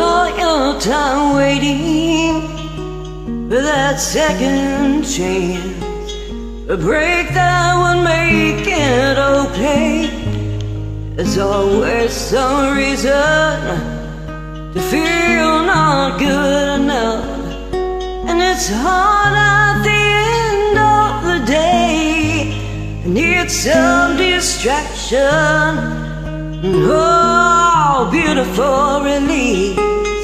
all your time waiting for that second chance, a break that would make it okay. There's always some reason to feel not good enough, and it's hard at the end of the day. I need some distraction, oh, beautiful release.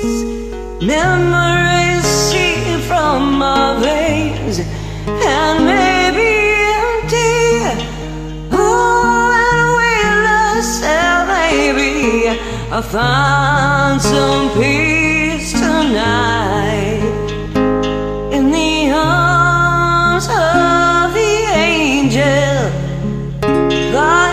Memories seep from my veins and maybe empty. Oh, and weightless, and maybe I'll find some peace tonight in the arms of the angel. Fly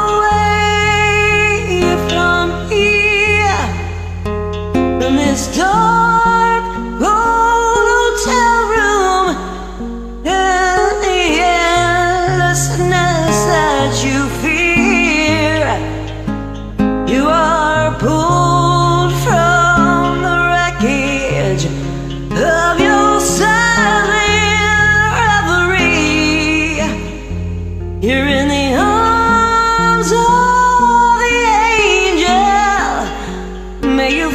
away from here, from this dark cold hotel room, and the endlessness that you fear. You are pulled from the wreckage of your silent reverie. You're in the arms of the angel. May you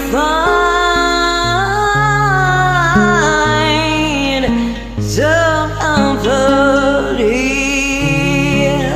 find some comfort here.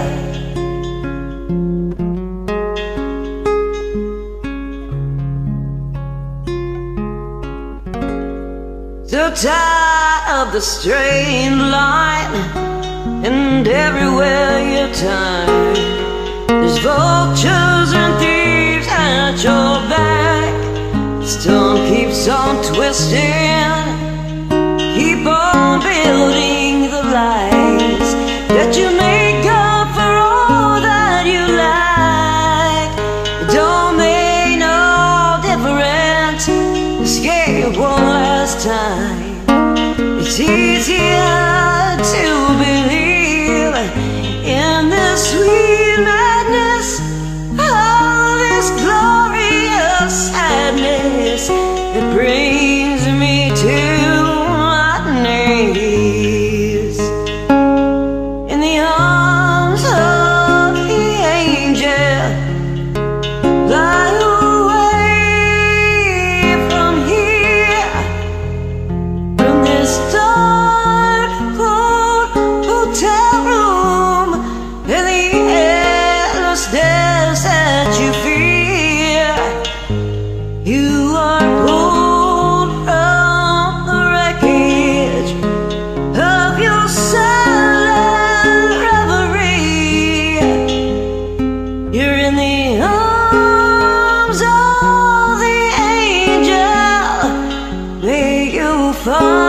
So tired of the strained line, and everywhere you turn, there's vultures and thieves at your back. The storm keeps on twisting, keep on building the lies that you make up for all that you like. It don't make no difference, escape one last time. It's easier to believe in this sweet madness, all this glorious sadness that brings me to my knees. In the arms of the angel, fly away from here, from this dark, cold hotel room, and the endlessness that you fear. You are pulled from the wreckage of your silent reverie. You're in the arms of the angel. May you find